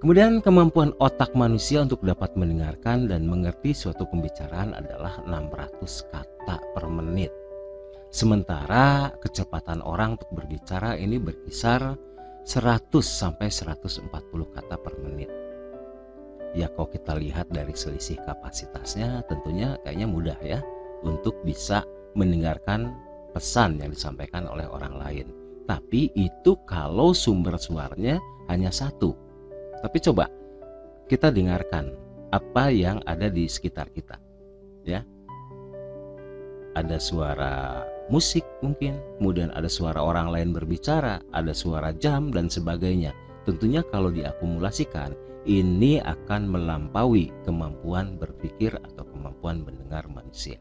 Kemudian kemampuan otak manusia untuk dapat mendengarkan dan mengerti suatu pembicaraan adalah 600 kata per menit. Sementara kecepatan orang untuk berbicara ini berkisar 100 sampai 140 kata per menit. Ya kalau kita lihat dari selisih kapasitasnya tentunya kayaknya mudah ya untuk bisa mendengarkan pesan yang disampaikan oleh orang lain. Tapi itu kalau sumber suaranya hanya satu. Tapi coba kita dengarkan apa yang ada di sekitar kita, ya. Ada suara musik mungkin, kemudian ada suara orang lain berbicara, ada suara jam dan sebagainya. Tentunya kalau diakumulasikan, ini akan melampaui kemampuan berpikir atau kemampuan mendengar manusia.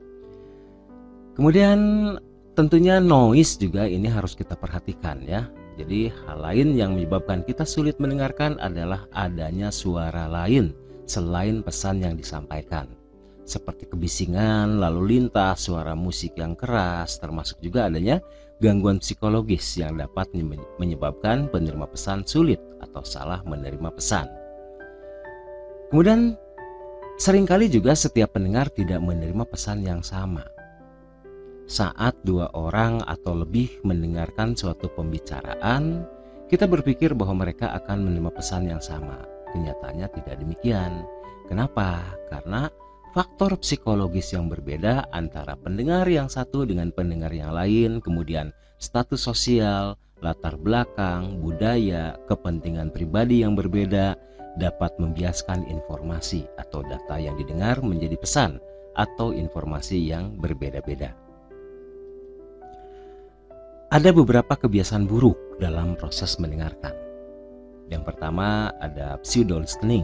Kemudian tentunya noise juga ini harus kita perhatikan ya. Jadi hal lain yang menyebabkan kita sulit mendengarkan adalah adanya suara lain selain pesan yang disampaikan. Seperti kebisingan, lalu lintas, suara musik yang keras, termasuk juga adanya gangguan psikologis yang dapat menyebabkan penerima pesan sulit atau salah menerima pesan. Kemudian seringkali juga setiap pendengar tidak menerima pesan yang sama. Saat dua orang atau lebih mendengarkan suatu pembicaraan, kita berpikir bahwa mereka akan menerima pesan yang sama. Kenyataannya tidak demikian. Kenapa? Karena faktor psikologis yang berbeda antara pendengar yang satu dengan pendengar yang lain, kemudian status sosial, latar belakang, budaya, kepentingan pribadi yang berbeda dapat membiaskan informasi atau data yang didengar menjadi pesan atau informasi yang berbeda-beda. Ada beberapa kebiasaan buruk dalam proses mendengarkan. Yang pertama ada pseudo listening.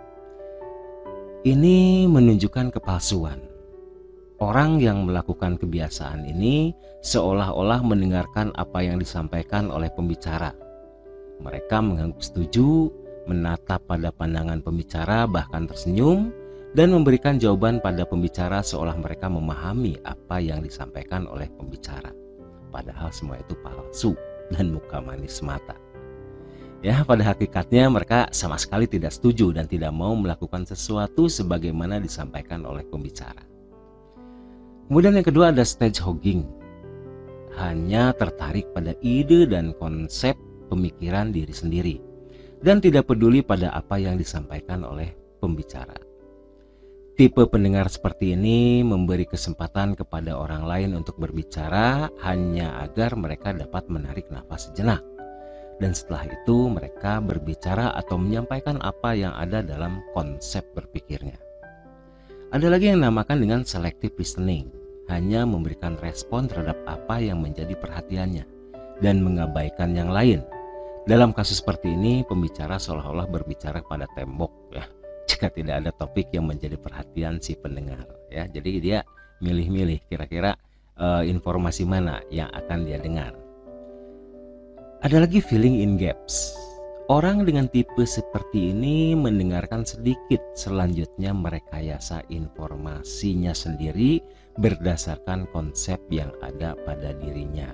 Ini menunjukkan kepalsuan. Orang yang melakukan kebiasaan ini seolah-olah mendengarkan apa yang disampaikan oleh pembicara. Mereka menganggap setuju, menatap pada pandangan pembicara, bahkan tersenyum, dan memberikan jawaban pada pembicara seolah mereka memahami apa yang disampaikan oleh pembicara. Padahal semua itu palsu dan muka manis semata. Ya, pada hakikatnya mereka sama sekali tidak setuju dan tidak mau melakukan sesuatu sebagaimana disampaikan oleh pembicara. Kemudian yang kedua ada stage hogging. Hanya tertarik pada ide dan konsep pemikiran diri sendiri dan tidak peduli pada apa yang disampaikan oleh pembicara. Tipe pendengar seperti ini memberi kesempatan kepada orang lain untuk berbicara hanya agar mereka dapat menarik nafas sejenak. Dan setelah itu mereka berbicara atau menyampaikan apa yang ada dalam konsep berpikirnya. Ada lagi yang dinamakan dengan selective listening, hanya memberikan respon terhadap apa yang menjadi perhatiannya dan mengabaikan yang lain. Dalam kasus seperti ini pembicara seolah-olah berbicara pada tembok ya, jika tidak ada topik yang menjadi perhatian si pendengar ya. Jadi dia milih-milih kira-kira informasi mana yang akan dia dengar. Ada lagi filling in gaps. Orang dengan tipe seperti ini mendengarkan sedikit, selanjutnya merekayasa informasinya sendiri berdasarkan konsep yang ada pada dirinya.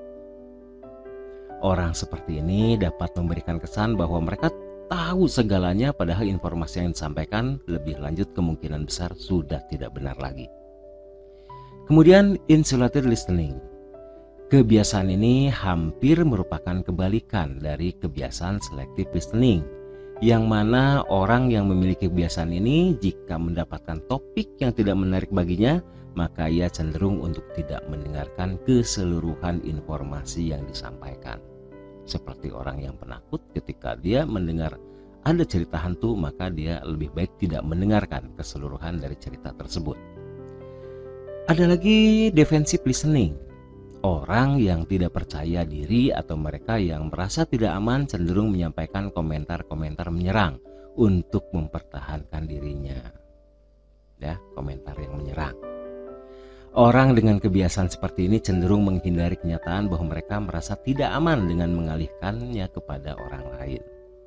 Orang seperti ini dapat memberikan kesan bahwa mereka tahu segalanya, padahal informasi yang disampaikan lebih lanjut kemungkinan besar sudah tidak benar lagi. Kemudian insulated listening. Kebiasaan ini hampir merupakan kebalikan dari kebiasaan selective listening, yang mana orang yang memiliki kebiasaan ini jika mendapatkan topik yang tidak menarik baginya, maka ia cenderung untuk tidak mendengarkan keseluruhan informasi yang disampaikan. Seperti orang yang penakut, ketika dia mendengar ada cerita hantu, maka dia lebih baik tidak mendengarkan keseluruhan dari cerita tersebut. Ada lagi defensive listening. Orang yang tidak percaya diri atau mereka yang merasa tidak aman cenderung menyampaikan komentar-komentar menyerang untuk mempertahankan dirinya. Ya, komentar yang menyerang. Orang dengan kebiasaan seperti ini cenderung menghindari kenyataan bahwa mereka merasa tidak aman dengan mengalihkannya kepada orang lain.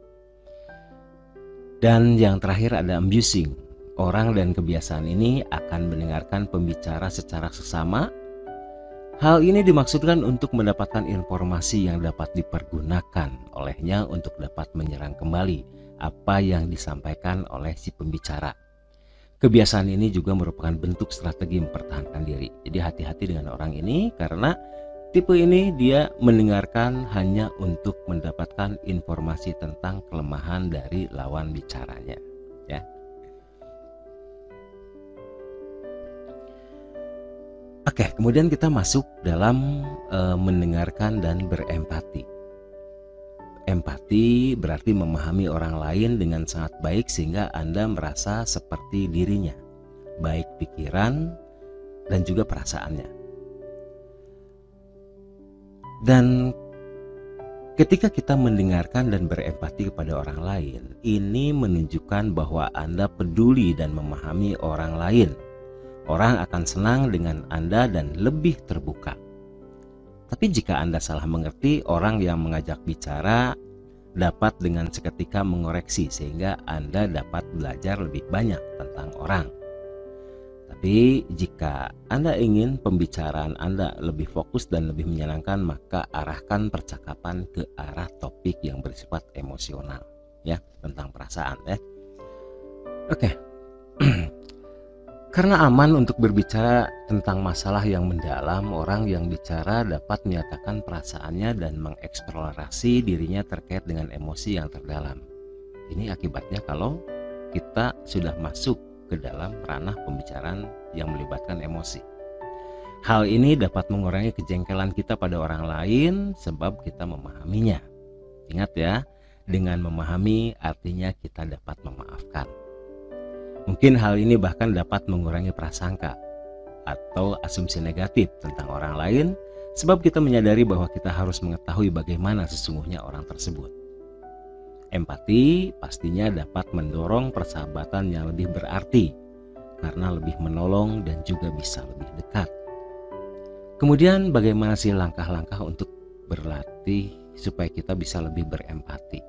Dan yang terakhir ada abusing. Orang dan kebiasaan ini akan mendengarkan pembicara secara seksama. Hal ini dimaksudkan untuk mendapatkan informasi yang dapat dipergunakan olehnya untuk dapat menyerang kembali apa yang disampaikan oleh si pembicara. Kebiasaan ini juga merupakan bentuk strategi mempertahankan diri. Jadi hati-hati dengan orang ini karena tipe ini dia mendengarkan hanya untuk mendapatkan informasi tentang kelemahan dari lawan bicaranya, ya. Oke, kemudian kita masuk dalam mendengarkan dan berempati. Empati berarti memahami orang lain dengan sangat baik sehingga Anda merasa seperti dirinya, baik pikiran dan juga perasaannya. Dan ketika kita mendengarkan dan berempati kepada orang lain, ini menunjukkan bahwa Anda peduli dan memahami orang lain. Orang akan senang dengan Anda dan lebih terbuka. Tapi jika Anda salah mengerti, orang yang mengajak bicara dapat dengan seketika mengoreksi sehingga Anda dapat belajar lebih banyak tentang orang. Tapi jika Anda ingin pembicaraan Anda lebih fokus dan lebih menyenangkan, maka arahkan percakapan ke arah topik yang bersifat emosional, ya, tentang perasaan, ya. Oke. Karena aman untuk berbicara tentang masalah yang mendalam, orang yang bicara dapat menyatakan perasaannya dan mengeksplorasi dirinya terkait dengan emosi yang terdalam. Ini akibatnya kalau kita sudah masuk ke dalam ranah pembicaraan yang melibatkan emosi. Hal ini dapat mengurangi kejengkelan kita pada orang lain sebab kita memahaminya. Ingat ya, dengan memahami artinya kita dapat memaafkan. Mungkin hal ini bahkan dapat mengurangi prasangka atau asumsi negatif tentang orang lain sebab kita menyadari bahwa kita harus mengetahui bagaimana sesungguhnya orang tersebut. Empati pastinya dapat mendorong persahabatan yang lebih berarti karena lebih menolong dan juga bisa lebih dekat. Kemudian bagaimana sih langkah-langkah untuk berlatih supaya kita bisa lebih berempati?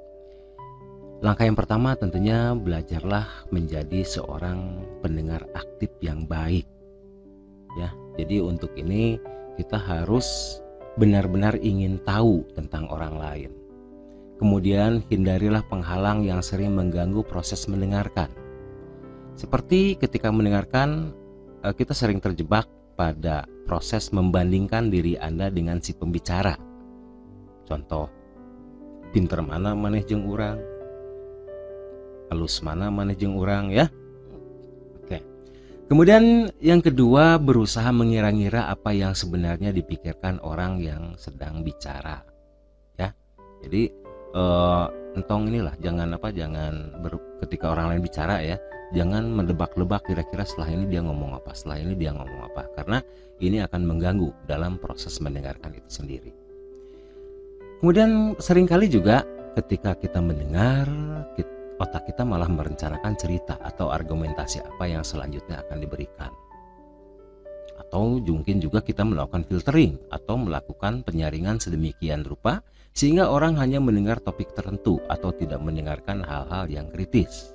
Langkah yang pertama tentunya belajarlah menjadi seorang pendengar aktif yang baik. Ya, jadi untuk ini kita harus benar-benar ingin tahu tentang orang lain. Kemudian hindarilah penghalang yang sering mengganggu proses mendengarkan. Seperti ketika mendengarkan, kita sering terjebak pada proses membandingkan diri Anda dengan si pembicara. Contoh, pinter mana maneh jeung urang, halus mana maneh jeung urang, ya. Oke. Kemudian yang kedua, berusaha mengira-ngira apa yang sebenarnya dipikirkan orang yang sedang bicara, ya. Jadi entong inilah jangan ketika orang lain bicara, ya, jangan mendebak-lebak kira-kira setelah ini dia ngomong apa, setelah ini dia ngomong apa, karena ini akan mengganggu dalam proses mendengarkan itu sendiri. Kemudian seringkali juga ketika kita mendengar, otak kita malah merencanakan cerita atau argumentasi apa yang selanjutnya akan diberikan. Atau mungkin juga kita melakukan filtering atau melakukan penyaringan sedemikian rupa sehingga orang hanya mendengar topik tertentu atau tidak mendengarkan hal-hal yang kritis.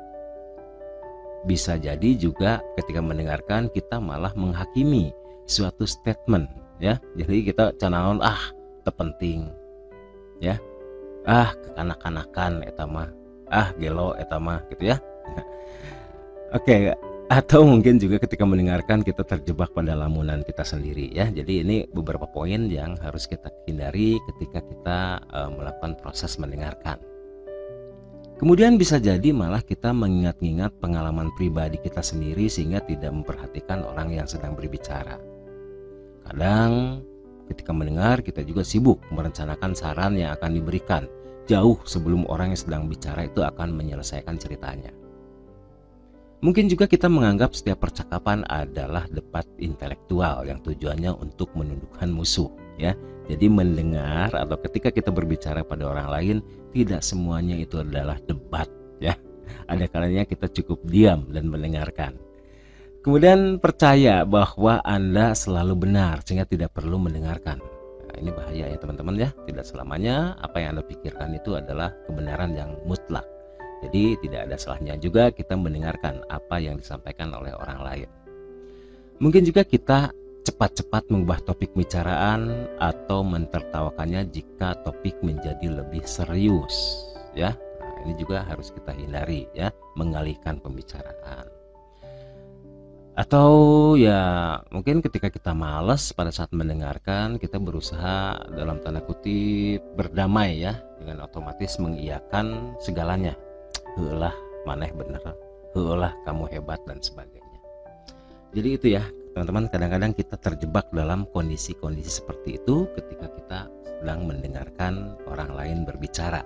Bisa jadi juga ketika mendengarkan kita malah menghakimi suatu statement, ya. Jadi kita canaon terpenting, ya. Kekanak-kanakan eta mah. Gelo eta mah gitu, ya. Oke, atau mungkin juga ketika mendengarkan kita terjebak pada lamunan kita sendiri, ya. Jadi ini beberapa poin yang harus kita hindari ketika kita melakukan proses mendengarkan. Kemudian bisa jadi malah kita mengingat-ingat pengalaman pribadi kita sendiri sehingga tidak memperhatikan orang yang sedang berbicara. Kadang ketika mendengar kita juga sibuk merencanakan saran yang akan diberikan jauh sebelum orang yang sedang bicara itu akan menyelesaikan ceritanya. Mungkin juga kita menganggap setiap percakapan adalah debat intelektual yang tujuannya untuk menundukkan musuh, ya. Jadi mendengar atau ketika kita berbicara pada orang lain tidak semuanya itu adalah debat, ya. Ada kalanya kita cukup diam dan mendengarkan. Kemudian percaya bahwa Anda selalu benar sehingga tidak perlu mendengarkan. Ini bahaya ya teman-teman, ya. Tidak selamanya apa yang Anda pikirkan itu adalah kebenaran yang mutlak. Jadi tidak ada salahnya juga kita mendengarkan apa yang disampaikan oleh orang lain. Mungkin juga kita cepat-cepat mengubah topik pembicaraan atau mentertawakannya jika topik menjadi lebih serius, ya. Nah, ini juga harus kita hindari ya, mengalihkan pembicaraan. Atau ya mungkin ketika kita malas pada saat mendengarkan, kita berusaha dalam tanda kutip berdamai ya, dengan otomatis mengiyakan segalanya. Heulah maneh bener, heulah kamu hebat dan sebagainya. Jadi itu ya teman-teman, kadang-kadang kita terjebak dalam kondisi-kondisi seperti itu ketika kita sedang mendengarkan orang lain berbicara.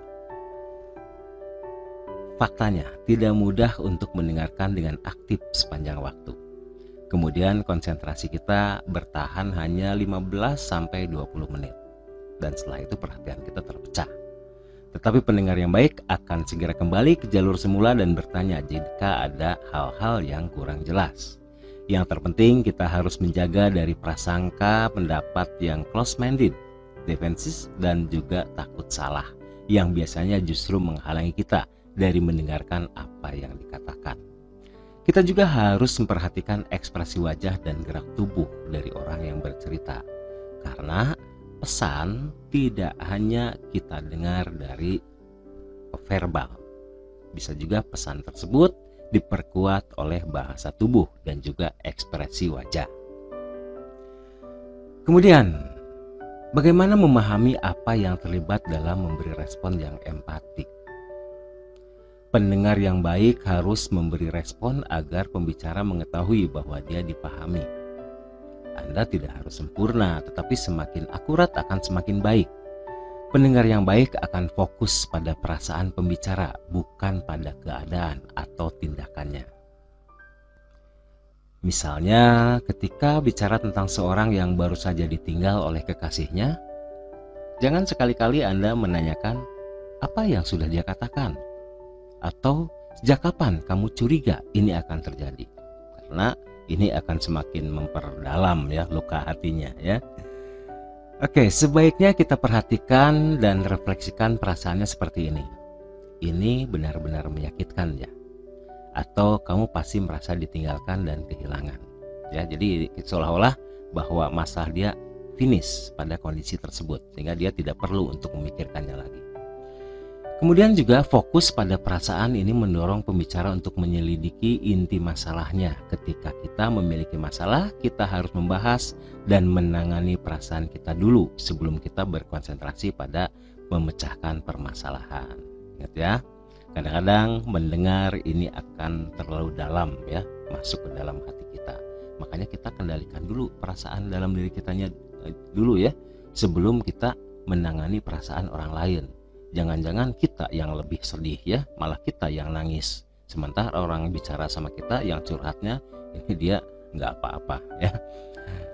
Faktanya tidak mudah untuk mendengarkan dengan aktif sepanjang waktu. Kemudian konsentrasi kita bertahan hanya 15-20 menit. Dan setelah itu perhatian kita terpecah. Tetapi pendengar yang baik akan segera kembali ke jalur semula dan bertanya jika ada hal-hal yang kurang jelas. Yang terpenting kita harus menjaga dari prasangka pendapat yang close-minded, defensif, dan juga takut salah, yang biasanya justru menghalangi kita dari mendengarkan apa yang dikatakan. Kita juga harus memperhatikan ekspresi wajah dan gerak tubuh dari orang yang bercerita, karena pesan tidak hanya kita dengar dari verbal. Bisa juga pesan tersebut diperkuat oleh bahasa tubuh dan juga ekspresi wajah. Kemudian, bagaimana memahami apa yang terlibat dalam memberi respon yang empatik? Pendengar yang baik harus memberi respon agar pembicara mengetahui bahwa dia dipahami. Anda tidak harus sempurna, tetapi semakin akurat akan semakin baik. Pendengar yang baik akan fokus pada perasaan pembicara, bukan pada keadaan atau tindakannya. Misalnya, ketika bicara tentang seorang yang baru saja ditinggal oleh kekasihnya, jangan sekali-kali Anda menanyakan apa yang sudah dia katakan, atau sejak kapan kamu curiga ini akan terjadi, karena ini akan semakin memperdalam ya luka hatinya ya. Oke, sebaiknya kita perhatikan dan refleksikan perasaannya seperti ini. Ini benar-benar menyakitkan ya, atau kamu pasti merasa ditinggalkan dan kehilangan ya. Jadi seolah-olah bahwa masalah dia finish pada kondisi tersebut, sehingga dia tidak perlu untuk memikirkannya lagi. Kemudian juga fokus pada perasaan ini mendorong pembicara untuk menyelidiki inti masalahnya. Ketika kita memiliki masalah, kita harus membahas dan menangani perasaan kita dulu sebelum kita berkonsentrasi pada memecahkan permasalahan. Ingat ya, kadang-kadang mendengar ini akan terlalu dalam ya, masuk ke dalam hati kita. Makanya kita kendalikan dulu perasaan dalam diri kitanya dulu ya, sebelum kita menangani perasaan orang lain. Jangan-jangan kita yang lebih sedih ya, malah kita yang nangis. Sementara orang bicara sama kita yang curhatnya ini dia nggak apa-apa ya.